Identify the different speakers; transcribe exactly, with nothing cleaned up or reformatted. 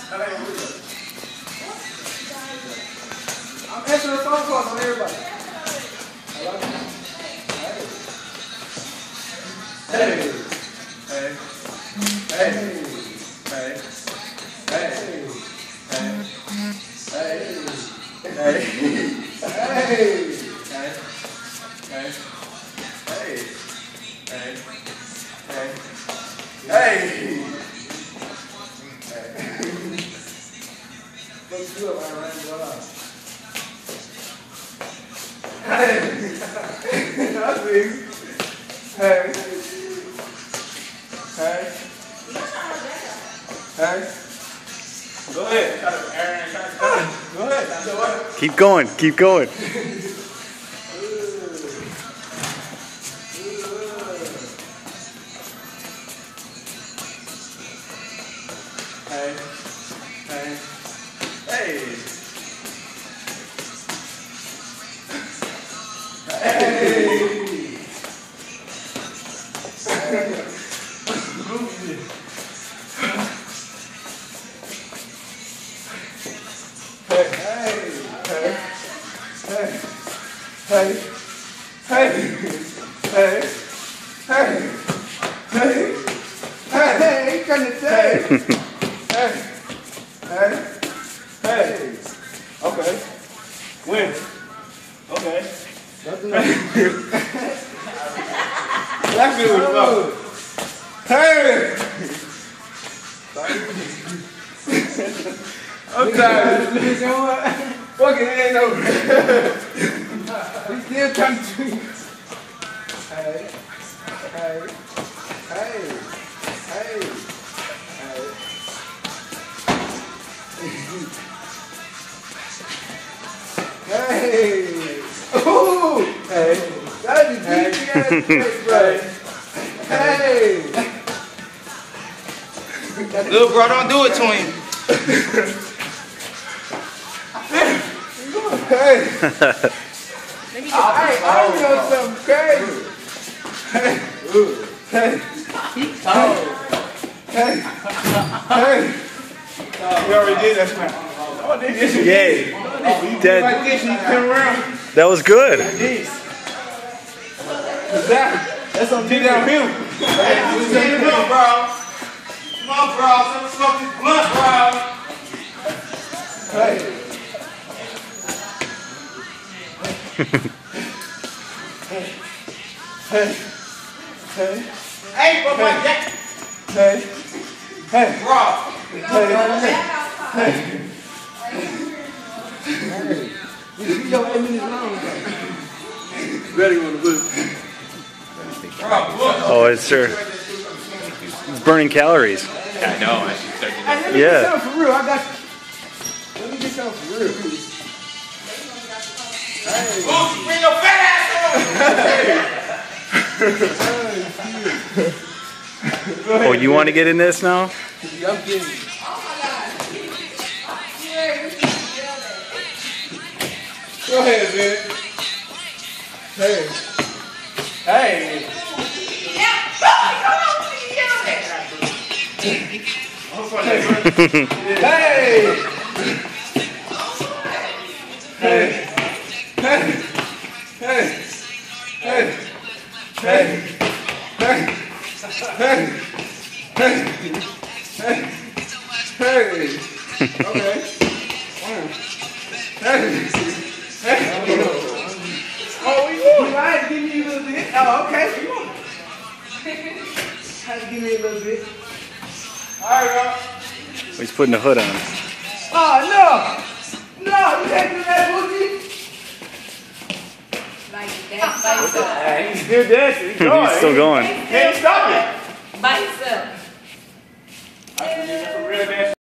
Speaker 1: I'm answering the phone calls on everybody. Hey. Hey. Hey. Hey. Hey. Hey. Hey. Hey. Hey. Hey. Hey. Hey. Looks good, my man. Hey. That's big. Hey. Hey. Hey. Go ahead. Go ahead.
Speaker 2: Keep going. Keep going.
Speaker 1: Hey. Hey. Hey. Hey, hey, hey, hey, hey, hey, hey, can you say? Hey, hey, hey, okay, win, okay. That feels good. Hey, I'm tired. Fucking ain't over. We still trying to drink. Hey, hey, hey, hey, hey. Hey, ooh, hey, that is hey, hey, hey.
Speaker 3: Little bro, don't do it to him.
Speaker 1: Hey. I, I know something crazy. Hey, hey, oh, hey, hey. You already did that smack. Oh,
Speaker 2: Yay. Dead.
Speaker 1: Like this, you come around.
Speaker 2: That was good.
Speaker 1: Like this. That, that's on T downhill.
Speaker 3: Hey, what's going on, bro? Come on, bro. Let's smoke this blunt, bro.
Speaker 1: Hey. Hey, hey, hey,
Speaker 3: hey, bro, my jack.
Speaker 1: Hey, hey,
Speaker 3: bro.
Speaker 1: Hey, hey, hey. You got eight minutes long. Ready on the book.
Speaker 2: Oh, it's sure. It's burning calories.
Speaker 4: Yeah, I know. I should start doing that.
Speaker 1: Hey, let me
Speaker 2: Yeah.
Speaker 1: get something for real. I got you. Let me get something for real. Hey.
Speaker 3: Boosie, bring your fat ass on!
Speaker 2: Oh, you want to get in this now?
Speaker 1: I'm getting you. Go ahead, man. Hey. Hey. Hey. Hey. Hey. Hey. Hey. Hey. Hey. Hey. Hey. Hey. Hey. Okay. Hey. Hey. Oh, we want. I had to give me a little bit. Oh, okay. You want. Had to give me a little bit. All right, bro.
Speaker 2: He's putting the hood on.
Speaker 1: Oh, no. No, you can't do that, Boogie.
Speaker 5: Like that's bicep.
Speaker 1: He's still dancing. He's going.
Speaker 2: He's still going.
Speaker 1: Can't stop it.
Speaker 5: Bicep.